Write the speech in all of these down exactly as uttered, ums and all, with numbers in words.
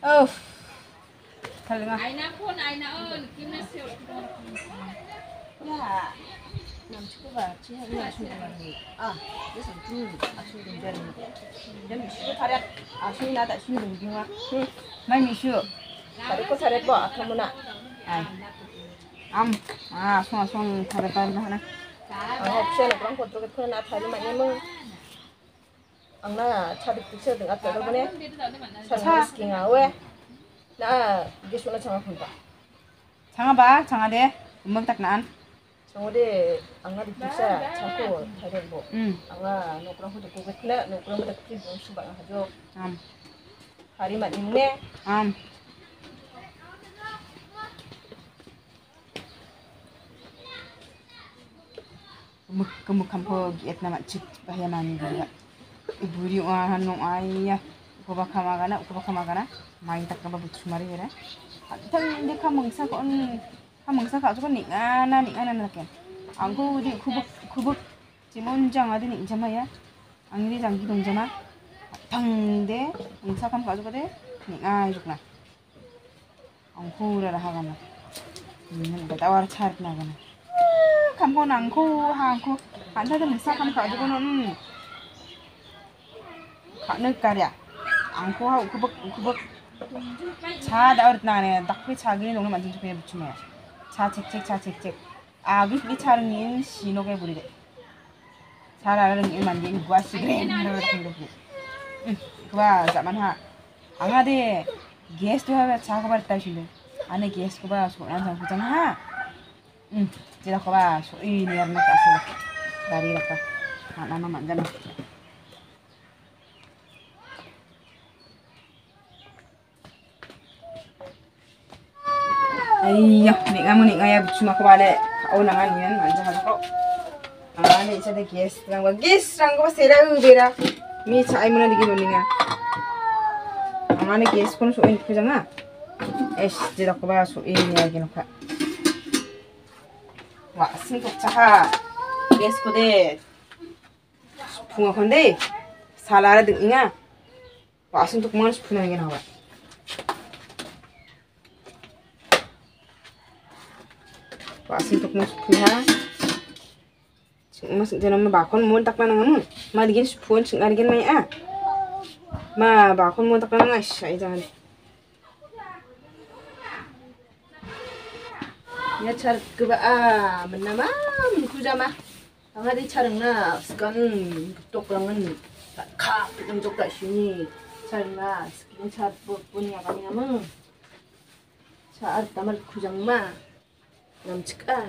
어. 달라. 아이나 폰 아이나 은 김나세요. 야. 남친구가 지하에 친구가니. 아, 그래서 좀 아쉬운 데는. 내 미슈 타랴. 아쉬운 나다 쉬운 동기와. 응. 많이 미슈. 다리고 살았고 아까무나. 아이. 암. 아, 손 손 타랴 하나. 아, 옵션은 그런 것들을 그런 나 타리 많이 뭐. angna chadi picture dengan apa bone chang sking awe na gisuna changa khunta changa ba changa de umang tak nan changa de angna di picture chako thare bo angna nokra hu de ko gethla nokra mu de ki bon su ba ha jo am hari ma nimne am muk kemuk kampo giet nama chit bahaya mani juga Iburi uahan nong ayah, kuba kamagana, kuba kamagana, main tak kaba butuh mari ya. Tapi dia kamangsa kon, kamangsa kau tu kon nikana nikana naken. Angku di kubuk kubuk, cimon jang ada nik jama ya. Angin jang gidong jama. Tang de, angsa kam kau tu kade nikana juga. Angku dah dah gana. Ini dah tawar cari na gana. Kampo nangku hangku, anda tu angsa kam kau tu kon nước cà rẻ, ăn khô hậu kubuk kubuk, cha đã ở này đặc biệt cha cái nông nó 만든 쪽에 붙이면, cha 책책 cha 책책, 아 그 차는 인 신호게 부리대, 차라는 일 만든 구아시 그래, 그러다 근데 응, 그봐 자만하, 앙아대 게스트 하면 차가 발다 실래, 안에 게스트 그봐 소란 장 부장하, 응, 제가 그봐 소이 니어나 가서, 다리라까, 하나만 만져놔. Iya, nih kamu nih ngaya cuma kebalik kau nangan nian manja harus kau. Ah, nih saya gas, rang gas, rang kau sera ubera. Mi cai mana dikit doninga. Ah, nih gas pun so ini kujanga. Eh, jadi aku bahas so ini lagi nak. Wah, singkok caha. Gas kode. Punga konde. Salara denginga. Wah, singkok mana sepuluh lagi nak. Wasin untuk muspuha, mas jangan bakon mau tak mana ngamun, ma digin spoon sing arigin mai ah, ma bakon mau tak mana ngas, ay jangan. Ya car keba ah, menama menkuja mah, angga di carengna sekan tok rangan, kah untuk tak sini, carengna sekin car punya kami ngamun, car tamal kujang mah. Namcika,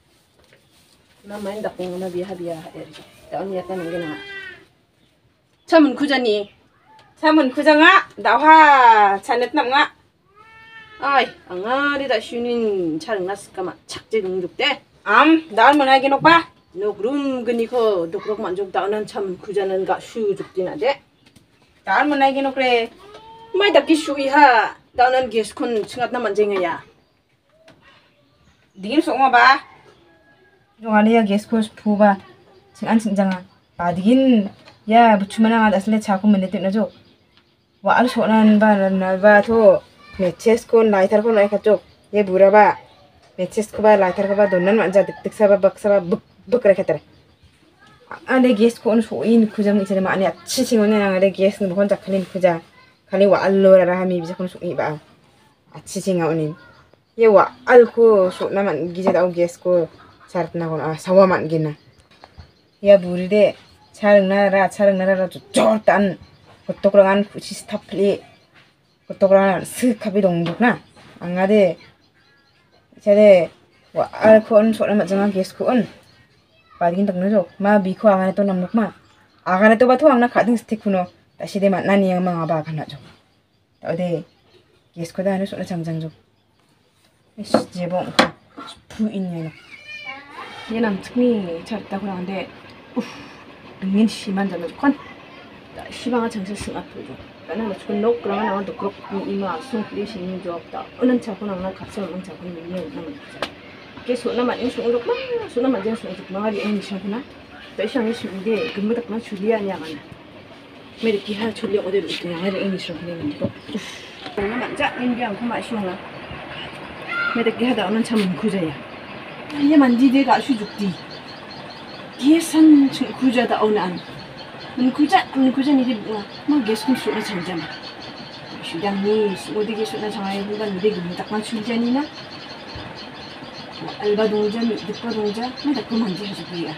nama ini dak pengen biah biah er, tahun ni kan mungkin ah. Camun kujani, camun kujanga, dah canet namga. Ay, anga di dah shunin careng nas kama cakje nunjuk deh. Am, dah mana lagi nokpa? Nokrum geni ko dokrok manjuk tahunan camun kujanan gak shu juk dina deh. Dah mana lagi nokre? Mai dak kishui ha, tahunan geskun sengat nama jengnya ya. Digin sok ba? Jong ya gas kos puba, sing an sing jangan. Ba digin ya cuma nang ada asli caku mendetik najo. Wa al sok nan ba nan ba to matches kon lighter kon naik kacok. Ya bura ba matches ko ba lighter ko ba donan manja detik saba bak saba buk buk raketer. Ada gas kon sok in kujang isere ma ani achi singonya nang ada gas nu kon jakalin kuja. Kali wa allo rara hami bisa kon sok i ba. Achi singa onin. Ya wa alku so naman gija tau gas ko chart na kon ah sawaman gina ya buri de charang na ra charang na ra jortan kotokrangan kusi stapli kotokrangan se kabi dongduk na angade jade wa alku on so naman janga gas ko on padin tak no ma bi ko agane to namnuk ma agane to ba to angna khading stick kuno tashi de man nani yang ma ba kana jo tade gas ko da no so na jangjang jo 제봉 부인이네. 얘는 특히 잘했다고 하는데, 우ff, 응인 심한 점은 건. 시방아 정신 승 앞으로. 나는 뭐 죽은 녹 그러면 나도 그렇고 이마 숨기 신인 줄 없다. 어느 차고 나는 같이 오는 차고 있는 게 없는 거지. 계속 나만 인수 오르고 막 소나만 전 소리 망아리 애니 시구나. 배상이 심인데 근무 딱만 줄이 아니야 만나. 메르기 하 줄이 어디로 있냐. 망아리 애니 시구나. nó mạnh chắc nên biang không mãi xuống à mày được cái hạt đậu nó chăm mình khu vậy nhưng mà đi đi cả suy dục đi kia san chung khu giờ đậu nó ăn mình khu chắc mình khu chắc như thế mà ghé xuống xuống nó chẳng chăm suy đang đi xuống đi ghé xuống nó chẳng ai cũng đang đi gửi đặt mang suy chân đi nè 알바 동자, 밑바 동자, 나 자꾸 만지해주기야.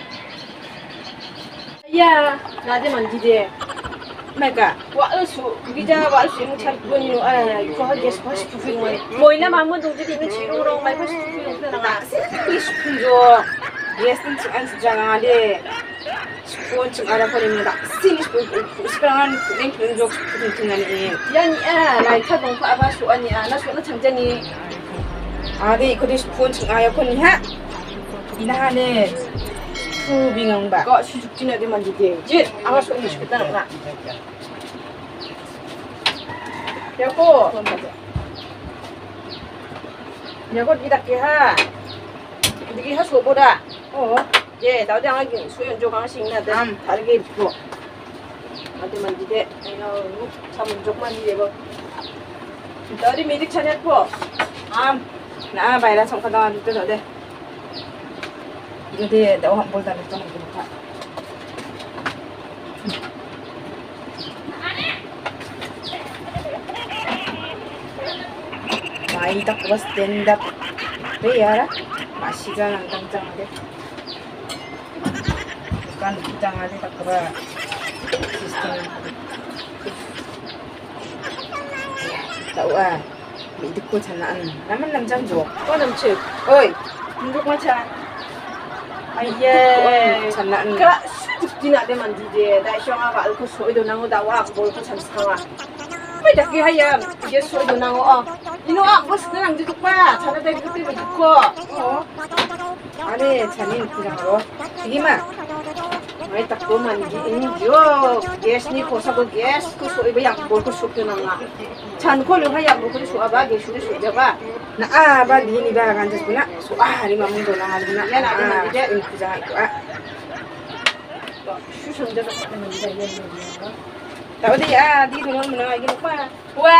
야, 나한테 만지지. 말까, 와을수, 비자 와을수 이런 차분이로 아, 이거 하기 스파시 부피는 거니. 뭐이나 마음은 동지도 이거 지루로 말고 스피는 거나 나. 이 스피죠. 예스는 안 쓰잖아데. 스폰 좀 알아버립니다. 스티니 스폰 스프랑한 그냥 그런 적 스폰 등하니. 야니야, 라이터 동파 아바수 아니야. 나 손은 장전이. 아디 그리 스푼 층아야 코니하 이나하네 수빙응바 거 수죽진하게 만지게 진 아가 소리 싶다는 나 야고 야고 니다게 하 니게 하 소보다 어예 나장하게 수연 조강식 나데 다르게 입고 아디 만지게 아유 참 조금만 입어 너리 미리 차렸고 암 Nah, bayar langsung ke dalam itu sudah. Jadi, dah orang boleh dah macam itu. Mai tak bos stand up. Bayar, masih jalan kencang aja. Bukan kencang aja tak keba sistem. Tahu ah. 믿고 장난 나만 남장 줘. 또 남친. 어이. 민족 마차. 아예. 장난. 그 수직지나 되만 지제. 나 시험하고 알고 소이도 나고 나와 뭘고 참스카와. 왜 저기 하야. 이게 소이도 나고 어. 이놈아 무슨 그냥 지도 봐. 자네들 그때 믿고. 어. 아니 자네 그냥으로. 이기만. May takbo man injo gas ni ko sa gas ko so iba yak bol ko so na nga chan ko lo haya bol ko so aba ge so so jaba na a ba di ni ba kan jas puna so ah ni mamun do na hal na ya na na je in ku ja ko a shu shon ja ka na ni da ye ni ta di a di do mo na gi pa wa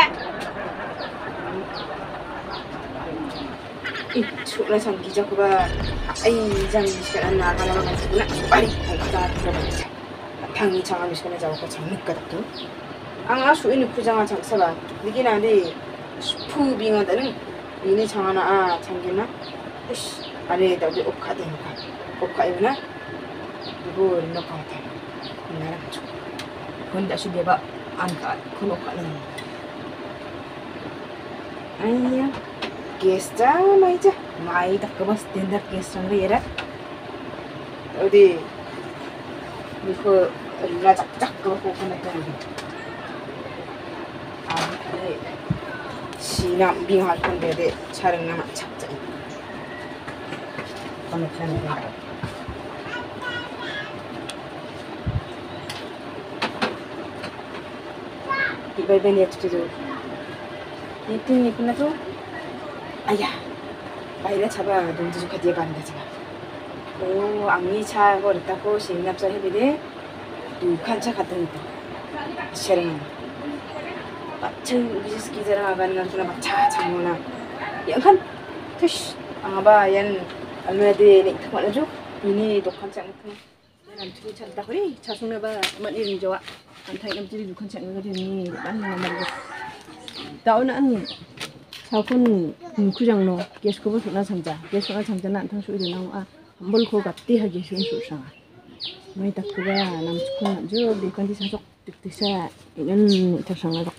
Sudah sampai jago ba, ay jangan sekarang nak kalau nak sekolah balik kita terus tangi jangan sekarang jago kau jangan nikah tu. Angah su ini kujangan jangan sabar. Begini nanti fu bingung dah ni, ini jangan ah jangan na, is ada dah okka deh okka, okka itu na, ibu nak kau teh, mana macam, kau dah sudah ba angkat, kau okka ni. Ayah. Gesta maija mai tak kebas tender gesta ngera odi biko rajak jak ko ko kana tan ah sina bingal kon de charang na chakja kana tan de ibai ben yet to do itu ni kuna to 아야, 아이가 잡아 농지 좀 가디에 가는다 지금. 오, 악리차 버렸다고 신납사 해비대 누칸 차 같은 거. 쉐링. 막창 비즈니스 기자랑 아가는 남자나 막차 장모나. 양칸 투시. 아바 얀 알메데 네 탁만 해줘. 이니 독한 차 같은. 남친이 찾다 그래. 자숙나 봐. 만 이름 좋아. 안타이 남친이 누칸 차 같은 니 많이 말고. 다오나 안 사군 구장로 게스코버 소나 참자 게스코나 참자나 안탕 수이도 나와 몰코 갑디 하게 쉬운 수상 mai takkuba nam chukun jo bi kan di sajok tik tisa inan tersanga dok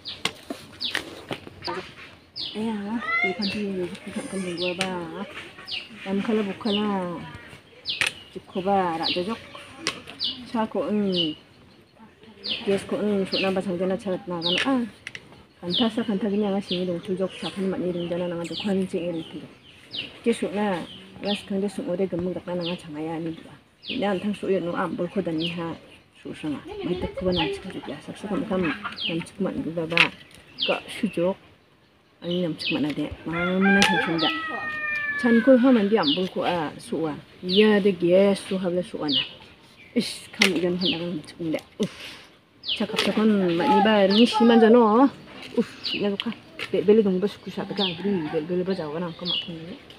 aya bi kan di kan kan gua ba tam khala bukhala chukkuba ra jok cha ko un gesko un suna ba sangjana charat na kan a Kantasa kanta gini anga singi dong chujok sapan mani dong jana nanga dukhan sing eri tiga. Kisukna ras kande sumode gemuk dakna nanga changaya ni dua. Ini antang suyo nu am bolko dan niha susanga. Kita kuba nam cikma juga. Saksa kam kam nam cikma juga ba. Ka sujok ani nam cikma nade. Mana chungchungda. Chankul ha mandi am bolko a suwa. Iya de ges su habla suwana. Ish kam igan handagan cikma Uff. Cakap cakap mani ba ni siman jano. Uf, nhà có Bel bel dong bas kusha ta kan bri bel bel ba jawa na ko ma kun